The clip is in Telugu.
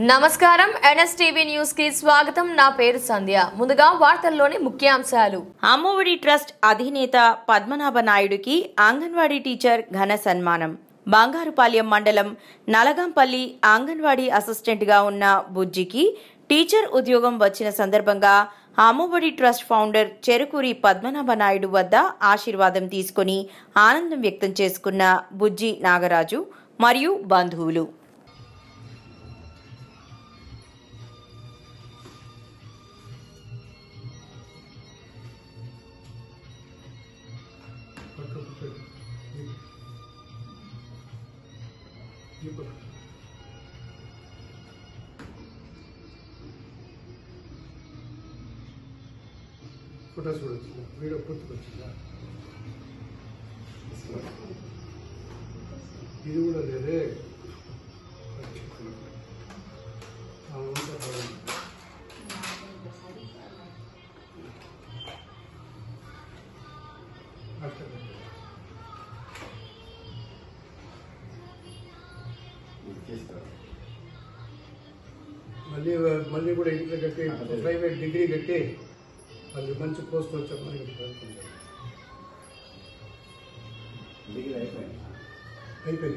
నమస్కారం ఎన్ఎస్టీవీ న్యూస్ కి స్వాగతం। నా పేరు సంధ్య। ముందుగా వార్తల్లోని ముఖ్యాంశాలు। అమ్మఒడి ట్రస్ట్ అధినేత పద్మనాభ నాయుడుకి అంగన్వాడీ టీచర్ ఘన సన్మానం। బంగారుపాలెం మండలం నలగంపల్లి అంగన్వాడీ అసిస్టెంట్ గా ఉన్న బుజ్జికి టీచర్ ఉద్యోగం వచ్చిన సందర్భంగా అమ్మఒడి ట్రస్ట్ ఫౌండర్ చెరుకూరి పద్మనాభ నాయుడు వద్ద ఆశీర్వాదం తీసుకుని ఆనందం వ్యక్తం చేసుకున్న బుజ్జి నాగరాజు మరియు బంధువులు। ఫోటోస్ కూడా వచ్చిందా? వీడియో పూర్తికి వచ్చిందా? ఇది కూడా లేదే। మళ్ళీ మళ్ళీ కూడా ఇంట్లో కట్టి ప్రైవేట్ డిగ్రీ కట్టి మళ్ళీ మంచి పోస్ట్ వచ్చామని అయిపోయింది।